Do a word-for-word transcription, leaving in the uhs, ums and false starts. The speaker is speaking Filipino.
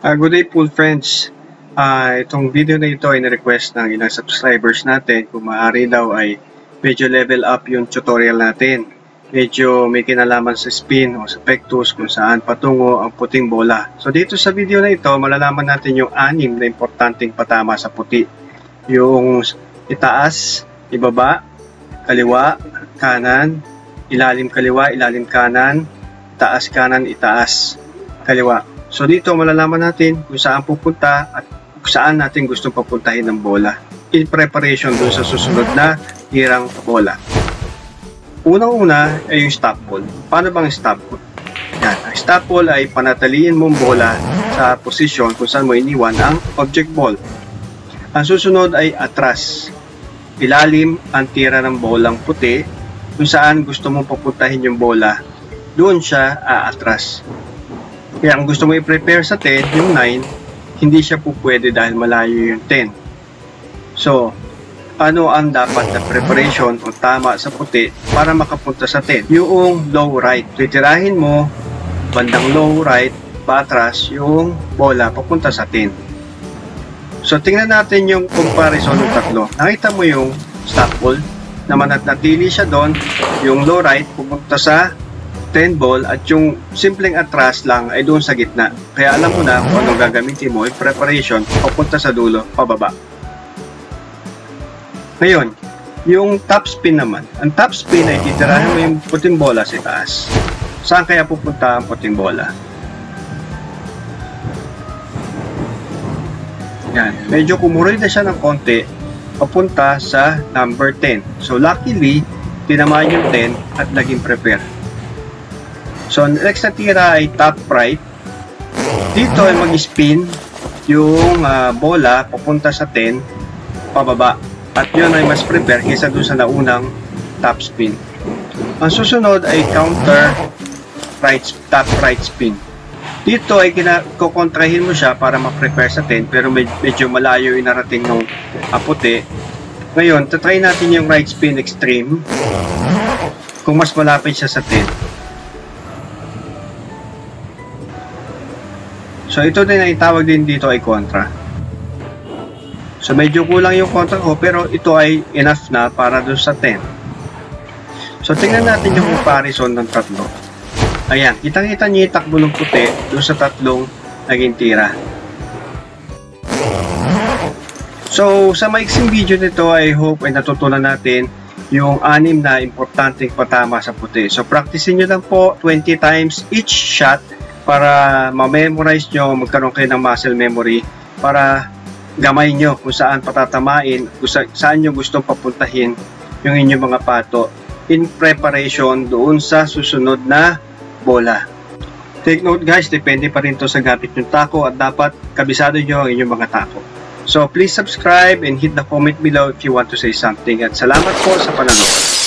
Uh, good day po friends. Uh, itong video na ito ay na-request ng ilang subscribers natin. Kung maaari daw ay medyo level up yung tutorial natin. Medyo may kinalaman sa spin o sa pectus kung saan patungo ang puting bola. So dito sa video na ito, malalaman natin yung anim na importanteng patama sa puti. Yung itaas, ibaba, kaliwa, kanan, ilalim kaliwa, ilalim kanan, taas kanan, itaas, kaliwa. So dito malalaman natin kung saan pupunta at kung saan natin gustong papuntahin ng bola in preparation dun sa susunod na tirang bola. Unang-una ay yung stop ball. Paano bang stop ball? Yan. Ang stop ball ay panatiliin mong bola sa posisyon kung saan mo iniwan ang object ball. Ang susunod ay atras. Ilalim ang tira ng bolang puti kung saan gusto mong papuntahin yung bola. Doon siya aatras. Kaya ang gusto mo i-prepare sa ten, yung nine, hindi siya po pwede dahil malayo yung ten. So, ano ang dapat na preparation o tama sa puti para makapunta sa ten? Yung low right. Titirahin mo, bandang low right, patras yung bola papunta sa ten. So, tingnan natin yung comparison ng tatlo. Nakita mo yung stop ball na manatili siya doon, yung low right pupunta sa ten ball at yung simpleng atras lang ay doon sa gitna. Kaya alam mo na kung anong gagamitin mo in preparation papunta sa dulo, pababa. Ngayon, yung top spin naman. Ang top spin ay titirahin mo yung puting bola sa taas. Saan kaya pupunta ang puting bola? Yan. Medyo kumuroy na siya ng konti papunta sa number ten. So luckily, tinamaan yung ten at naging prepare. So, next na tira ay top right. Dito ay mag-spin yung uh, bola papunta sa ten, pababa. At yun ay mas prepare kaysa doon sa naunang top spin. Ang susunod ay counter right, top right spin. Dito ay kukontrahin mo siya para ma-prepare sa ten, pero med medyo malayo yung narating ng uh, puti. Ngayon, tatry natin yung right spin extreme kung mas malapit siya sa ten. So, ito din ay tawag din dito ay kontra. So, medyo kulang yung kontra ko, pero ito ay enough na para doon sa ten. So, tingnan natin yung comparison ng tatlo. Ayan, kitang-kita niya yung takbo ng puti doon sa tatlong naging tira. So, sa maiksing video nito, I hope ay natutunan natin yung anim na importanteng patama sa puti. So, practicein nyo lang po twenty times each shot para ma-memorize nyo, magkaroon kayo ng muscle memory para gamay nyo kung saan patatamain, kung sa saan nyo gustong papuntahin yung inyong mga pato in preparation doon sa susunod na bola. Take note guys, depende pa rin to sa gamit yung tako at dapat kabisado nyo ang inyong mga tako. So please subscribe and hit the comment below if you want to say something at salamat po sa panonood.